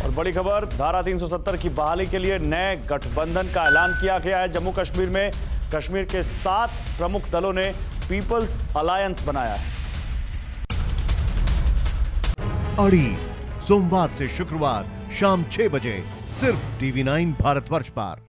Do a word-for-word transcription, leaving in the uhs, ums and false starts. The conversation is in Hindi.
और बड़ी खबर, धारा तीन सौ सत्तर की बहाली के लिए नए गठबंधन का ऐलान किया गया है। जम्मू कश्मीर में कश्मीर के सात प्रमुख दलों ने पीपल्स अलायंस बनाया है। अड़ी सोमवार से शुक्रवार शाम छह बजे सिर्फ टीवी नाइन भारतवर्ष पर।